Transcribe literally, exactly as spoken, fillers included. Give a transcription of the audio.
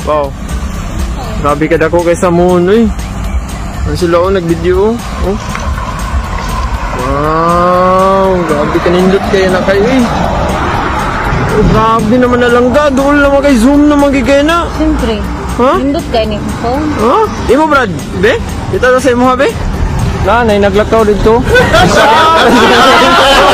Wow. Grabe ka dako kay sa moon eh. Ano sila oh, nag-video oh. Wow, grabe ka nindot kayo na kayo eh. Oh, grabe naman nalangga. Doon naman kay zoom naman kay na. Siyempre. Ha? Nindot kayo ni phone. Ha? Imo Brad, be? Kita sa imo ha be? Nanay naglakaw dito.